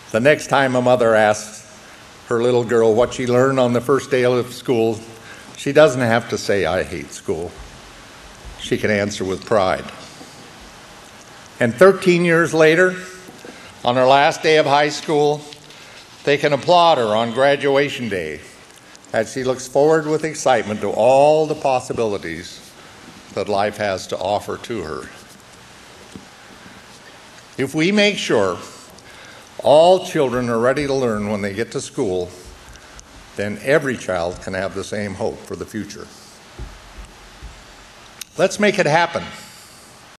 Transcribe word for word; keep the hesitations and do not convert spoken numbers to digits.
The next time a mother asks her little girl what she learned on the first day of school, she doesn't have to say, "I hate school." She can answer with pride. And thirteen years later, on her last day of high school, they can applaud her on graduation day as she looks forward with excitement to all the possibilities that life has to offer to her. If we make sure all children are ready to learn when they get to school, then every child can have the same hope for the future. Let's make it happen.